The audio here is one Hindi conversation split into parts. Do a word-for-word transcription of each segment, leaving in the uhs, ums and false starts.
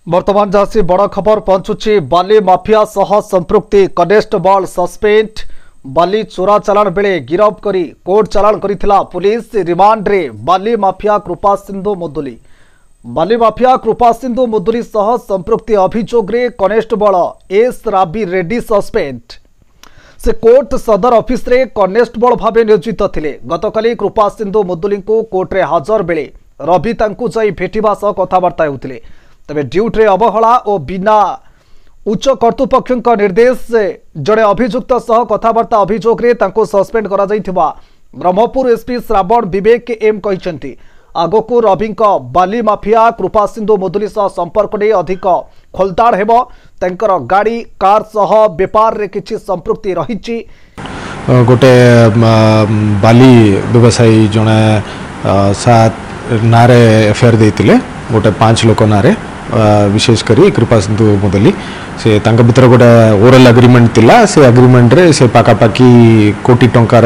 वर्तमान जहाँ बड़ खबर पहुंचुची बाली माफिया सह संपृक्ति कनेस्टेबल सस्पेंड बाली चोरा चालाण बेले गिरफ करी कोर्ट चालाण करिथिला पुलिस रिमांड रे बाली माफिया कृपा सिंधु मुदुली बाली माफिया कृपा सिंधु मुदुली सह संपृक्ति अभियोग रे constable S Rabi Reddy suspend से कोर्ट सदर ऑफिस रे कनेस्टेबल भावे नियोजित थिले। गतकाली कृपा सिंधु मुदुली को कोर्ट रे हाजर बेले रवि तांकु जाई भेटिबा सह कथबार्ता हेउथिले। तबे ड्यूटी अवहेला और बिना उच्च कर्तृपक्ष निर्देश जड़े अभियुक्त सह कथबार्ता अभियोग रे तांको सस्पेंड करा जाइथिबा ब्रह्मपुर एसपी श्रावण विवेक एम कहिसेंती। आगको रवि बाली माफिया कृपा सिंधु मुदुली सह संपर्क नहीं अधिक खोलताड़ हेबो। तांकर गाड़ी कार सह व्यापार रे किछि संपृक्ति रहिछि। गोटे बाली व्यवसायी जने सात नारे एफआईआर देइतिले गोटे पांच लोक नारे विशेष करी कृपा सिंधु मुदुली से तांका भीतर गोटे ओरल एग्रीमेंट तिला। से एग्रीमेंट रे से पाखापाखि कोटी टंकार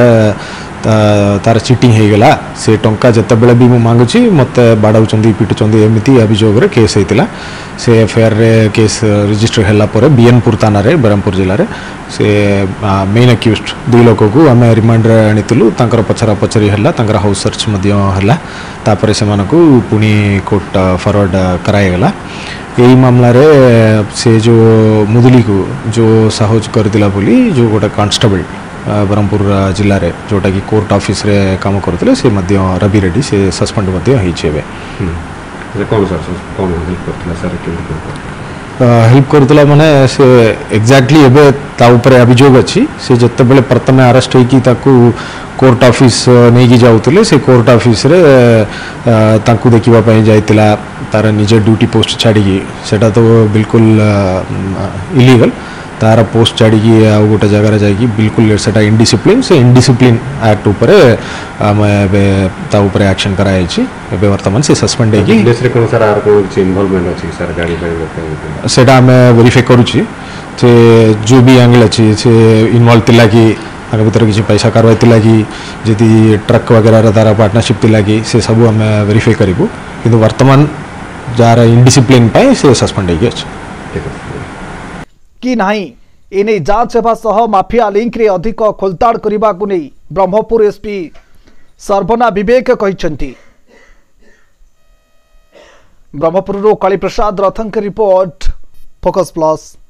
तार चिटिंग हो गला। से टंका जते बेले भी मांगुची मते बाड़ाउचंदी पिटुचंदी एमिति अभियोग रे केस हेतिला। से एफआईआर रे केस रजिस्टर हैला परे बीएनपुर थाना रे ब्रह्मपुर जिला रे से मेन अक्यूज्ड दुई लोक को आम रिमांड रे आनितलु। तांकर पछरा पछरी हैला तांकर हाउस सर्च मध्य हैला। तापरे से मानको पुनी कोर्ट फॉरवर्ड करायगला। यही मामला रे से जो मुदुली को जो साहज कर दिला बोली जो गोटे कांस्टेबल ब्रह्मपुर जिले में जोटा कि कोर्ट ऑफिस रे काम करते से मध्य रवि रेड्डी से सस्पेंड मध्य होइछे। कौन सर कौन हेल्प करथिला सर के हेल्प करथिला माने से एग्जैक्टली एबे ता ऊपर अभियोग अछि। से जते बेले प्रथम अरेस्ट होई कि ताकू कोर्ट ऑफिस नहीं की जाउतले से कोर्ट ऑफिस रे ताकू देखिबा पई जाइतिला। तार निजे ड्यूटी पोस्ट छाड़ी की सेटा तो बिल्कुल इलीगल। तार पोस्ट छाड़ी की आ गोटे जगह जाइए बिल्कुल सेटा इनडिसिप्लिन से इनडिसिप्लिन एक्ट ऊपर ता ऊपर एक्शन कराई छी। एबे वर्तमान से सस्पेंड है कि देश रे कोन सर आर कोन इन्वॉल्वमेंट अछि सर गाड़ी पे सेटा हमें वेरीफाई करू छी। से जो भी एंगल अछि से इन्वॉल्व तिला कि आगे भीतर किसी पैसा कार्रवाई तिला कि जदि ट्रक वगैरह तारा पार्टनरशिप तिला कि से सब हमें वेरीफाई करिबो। किंतु वर्तमान जार इनडिसिप्लिन पाई से सस्पेंड है कि नहीं एने जांच हेबा सह माफिया लिंक रे अधिक खोलताड़ करबा को नहीं ब्रह्मपुर एसपी सर्वना विवेक कहिसेंती। ब्रह्मपुर रो काली प्रसाद रथंक रिपोर्ट फोकस प्लस।